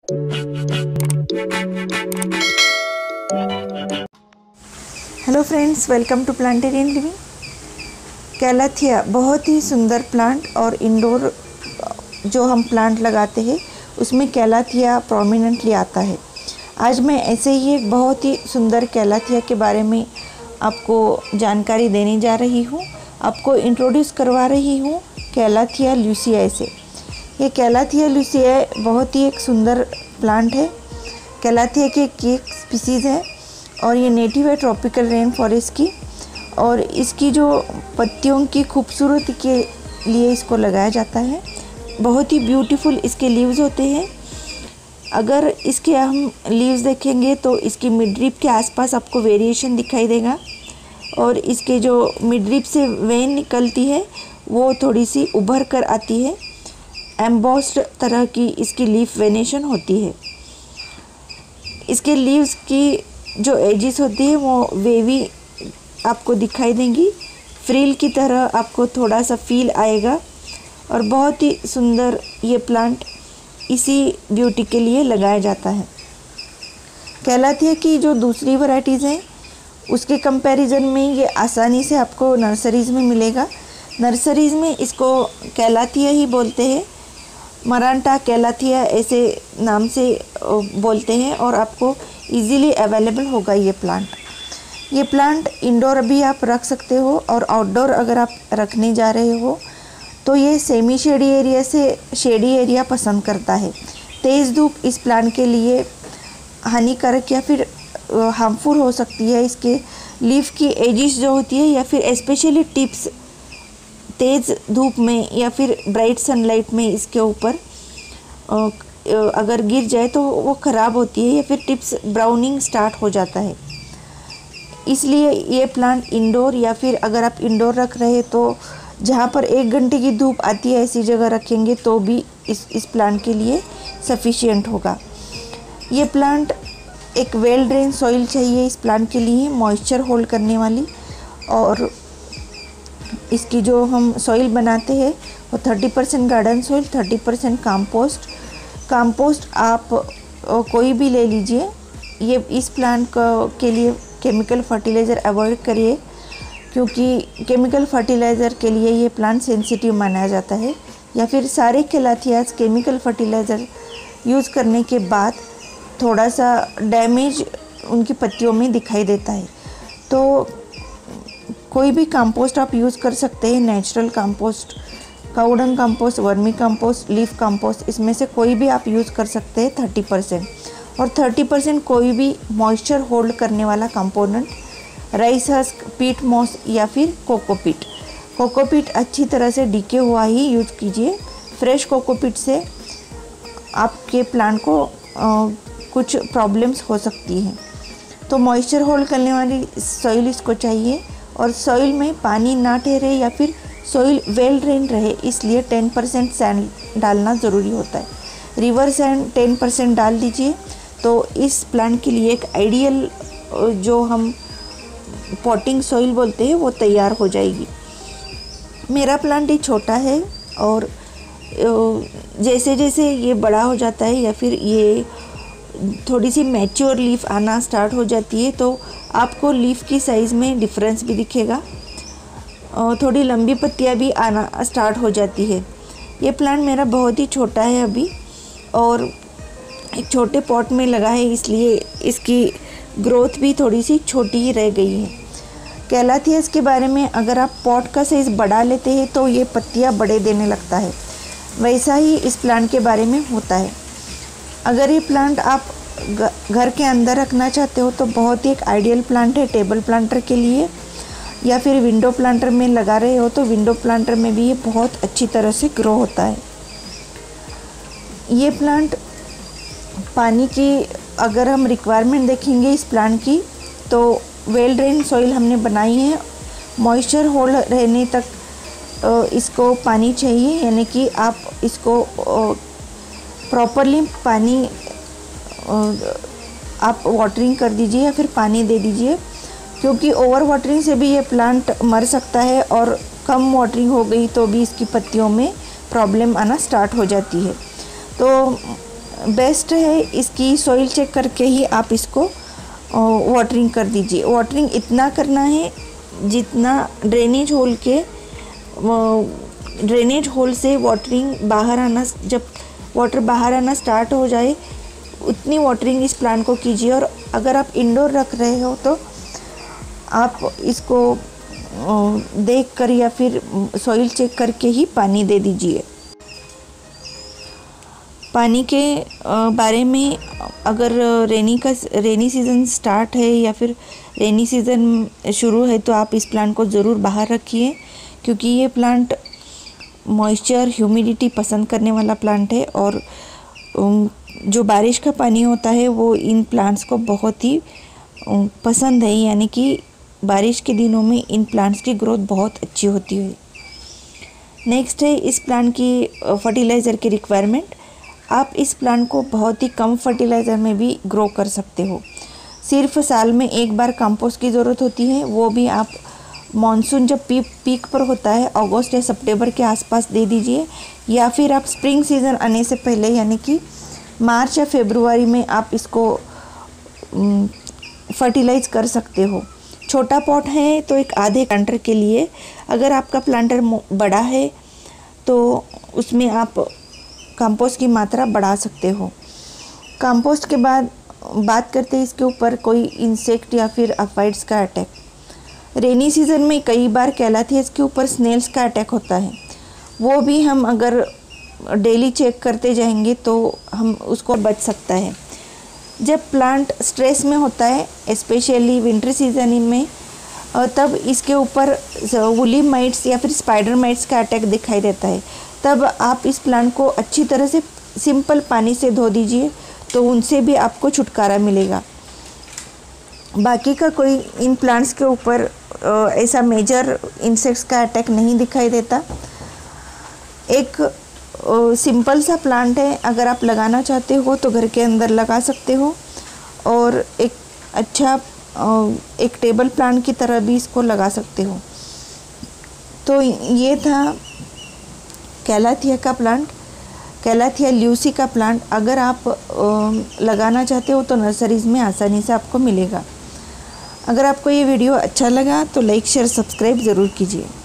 Hello friends, welcome to planterian living. Calathea बहुत ही सुंदर प्लांट और इंडोर जो हम प्लांट लगाते हैं उसमें कैलाथिया प्रोमिनेंटली आता है। आज मैं ऐसे ही एक बहुत ही सुंदर कैलाथिया के बारे में आपको जानकारी देने जा रही हूँ। आपको इंट्रोड्यूस करवा रही हूँ कैलाथिया ल्यूसियाई से। ये कैलाथिया ल्यूसियाई बहुत ही एक सुंदर प्लांट है। कैलाथिया की एक स्पीसीज़ है और ये नेटिव है ट्रॉपिकल रेन फॉरेस्ट की, और इसकी जो पत्तियों की खूबसूरती के लिए इसको लगाया जाता है। बहुत ही ब्यूटीफुल इसके लीव्स होते हैं। अगर इसके हम लीव्स देखेंगे तो इसकी मिडरिप के आसपास आपको वेरिएशन दिखाई देगा, और इसके जो मिडरिप से वेन निकलती है वो थोड़ी सी उभर कर आती है। एम्बॉस्ड तरह की इसकी लीफ वेनेशन होती है। इसके लीव्स की जो एजिस होती है वो वेवी आपको दिखाई देंगी, फ्रिल की तरह आपको थोड़ा सा फील आएगा, और बहुत ही सुंदर ये प्लांट इसी ब्यूटी के लिए लगाया जाता है। कैलाथिया की जो दूसरी वैरायटीज़ हैं उसके कंपैरिजन में ये आसानी से आपको नर्सरीज़ में मिलेगा। नर्सरीज़ में इसको कैलाथिया ही बोलते हैं, मरांटा कैलाथिया ऐसे नाम से बोलते हैं, और आपको इजीली अवेलेबल होगा ये प्लांट। ये प्लांट इंडोर भी आप रख सकते हो, और आउटडोर अगर आप रखने जा रहे हो तो ये सेमी शेडी एरिया से शेडी एरिया पसंद करता है। तेज़ धूप इस प्लांट के लिए हानिकारक या फिर हार्मफुल हो सकती है। इसके लीफ की एजिस जो होती है या फिर स्पेशली टिप्स तेज़ धूप में या फिर ब्राइट सनलाइट में इसके ऊपर अगर गिर जाए तो वो ख़राब होती है या फिर टिप्स ब्राउनिंग स्टार्ट हो जाता है। इसलिए ये प्लांट इंडोर या फिर अगर आप इंडोर रख रहे तो जहाँ पर 1 घंटे की धूप आती है ऐसी जगह रखेंगे तो भी इस प्लांट के लिए सफिशिएंट होगा। ये प्लांट एक वेल ड्रेन सॉइल चाहिए इस प्लांट के लिए, मॉइस्चर होल्ड करने वाली। और इसकी जो हम सॉइल बनाते हैं वो 30% गार्डन सॉइल, 30% कंपोस्ट आप कोई भी ले लीजिए। ये इस प्लांट के लिए केमिकल फर्टिलाइज़र अवॉइड करिए, क्योंकि केमिकल फर्टिलाइज़र के लिए ये प्लांट सेंसिटिव माना जाता है, या फिर सारे कैलाथियास केमिकल फर्टिलाइज़र यूज़ करने के बाद थोड़ा सा डैमेज उनकी पत्तियों में दिखाई देता है। तो कोई भी कंपोस्ट आप यूज़ कर सकते हैं, natural compost, cowdung compost, vermi compost, leaf compost, इसमें से कोई भी आप यूज़ कर सकते हैं 30%, और 30% कोई भी मॉइस्चर होल्ड करने वाला component, rice husk, peat moss या फिर कोकोपीट। कोकोपीट अच्छी तरह से डीके हुआ ही यूज़ कीजिए। फ्रेश कोकोपीट से आपके प्लांट को कुछ प्रॉब्लम्स हो सकती हैं। तो मॉइस्चर होल्ड करने वाली सॉइल इसको चाहिए, और सॉइल में पानी ना ठहरे या फिर सॉइल वेल ड्रेन रहे, इसलिए 10% सैंड डालना ज़रूरी होता है। रिवर सैंड 10% डाल दीजिए तो इस प्लांट के लिए एक आइडियल जो हम पॉटिंग सॉइल बोलते हैं वो तैयार हो जाएगी। मेरा प्लांट ये छोटा है, और जैसे जैसे ये बड़ा हो जाता है या फिर ये थोड़ी सी मैच्योर लीफ आना स्टार्ट हो जाती है तो आपको लीफ की साइज़ में डिफरेंस भी दिखेगा, और थोड़ी लंबी पत्तियां भी आना स्टार्ट हो जाती है। ये प्लांट मेरा बहुत ही छोटा है अभी, और एक छोटे पॉट में लगा है, इसलिए इसकी ग्रोथ भी थोड़ी सी छोटी ही रह गई है। कैलाथियास के बारे में अगर आप पॉट का साइज़ बढ़ा लेते हैं तो ये पत्तियां बड़े देने लगता है, वैसा ही इस प्लांट के बारे में होता है। अगर ये प्लांट आप घर के अंदर रखना चाहते हो तो बहुत ही एक आइडियल प्लांट है टेबल प्लांटर के लिए, या फिर विंडो प्लांटर में लगा रहे हो तो विंडो प्लांटर में भी ये बहुत अच्छी तरह से ग्रो होता है। ये प्लांट पानी की अगर हम रिक्वायरमेंट देखेंगे इस प्लांट की तो वेल ड्रेन सॉइल हमने बनाई है, मॉइस्चर होल्ड रहने तक इसको पानी चाहिए, यानी कि आप इसको प्रॉपरली पानी आप वाटरिंग कर दीजिए या फिर पानी दे दीजिए, क्योंकि ओवर वाटरिंग से भी ये प्लांट मर सकता है, और कम वाटरिंग हो गई तो भी इसकी पत्तियों में प्रॉब्लम आना स्टार्ट हो जाती है। तो बेस्ट है इसकी सॉइल चेक करके ही आप इसको वाटरिंग कर दीजिए। वाटरिंग इतना करना है जितना ड्रेनेज होल से वाटरिंग बाहर आना, जब वाटर बाहर आना स्टार्ट हो जाए उतनी वाटरिंग इस प्लांट को कीजिए। और अगर आप इंडोर रख रहे हो तो आप इसको देख कर या फिर सॉइल चेक करके ही पानी दे दीजिए। पानी के बारे में, अगर रेनी सीज़न स्टार्ट है या फिर रेनी सीज़न शुरू है तो आप इस प्लांट को ज़रूर बाहर रखिए, क्योंकि ये प्लांट मॉइस्चर ह्यूमिडिटी पसंद करने वाला प्लांट है। और जो बारिश का पानी होता है वो इन प्लांट्स को बहुत ही पसंद है, यानी कि बारिश के दिनों में इन प्लांट्स की ग्रोथ बहुत अच्छी होती है। नेक्स्ट है इस प्लांट की फर्टिलाइज़र की रिक्वायरमेंट। आप इस प्लांट को बहुत ही कम फर्टिलाइज़र में भी ग्रो कर सकते हो। सिर्फ साल में एक बार कंपोस्ट की ज़रूरत होती है, वो भी आप मॉनसून जब पीक पर होता है अगस्त या सितंबर के आसपास दे दीजिए, या फिर आप स्प्रिंग सीज़न आने से पहले यानी कि मार्च या फरवरी में आप इसको फर्टिलाइज़ कर सकते हो। छोटा पॉट है तो एक आधे प्लांटर के लिए, अगर आपका प्लांटर बड़ा है तो उसमें आप कंपोस्ट की मात्रा बढ़ा सकते हो। कंपोस्ट के बाद बात करते हैं इसके ऊपर कोई इंसेक्ट या फिर अफाइड्स का अटैक। रेनी सीज़न में कई बार कैलाथियस के ऊपर स्नेल्स का अटैक होता है, वो भी हम अगर डेली चेक करते जाएंगे तो हम उसको बच सकता है। जब प्लांट स्ट्रेस में होता है, स्पेशली विंटर सीजन में, तब इसके ऊपर वुली माइट्स या फिर स्पाइडर माइट्स का अटैक दिखाई देता है। तब आप इस प्लांट को अच्छी तरह से सिंपल पानी से धो दीजिए, तो उनसे भी आपको छुटकारा मिलेगा। बाकी का कोई इन प्लांट्स के ऊपर ऐसा मेजर इंसेक्ट्स का अटैक नहीं दिखाई देता। एक सिंपल सा प्लांट है, अगर आप लगाना चाहते हो तो घर के अंदर लगा सकते हो, और एक अच्छा एक टेबल प्लांट की तरह भी इसको लगा सकते हो। तो ये था कैलाथिया का प्लांट, कैलाथिया ल्यूसी का प्लांट। अगर आप लगाना चाहते हो तो नर्सरीज़ में आसानी से आपको मिलेगा। अगर आपको ये वीडियो अच्छा लगा तो लाइक शेयर सब्सक्राइब ज़रूर कीजिए।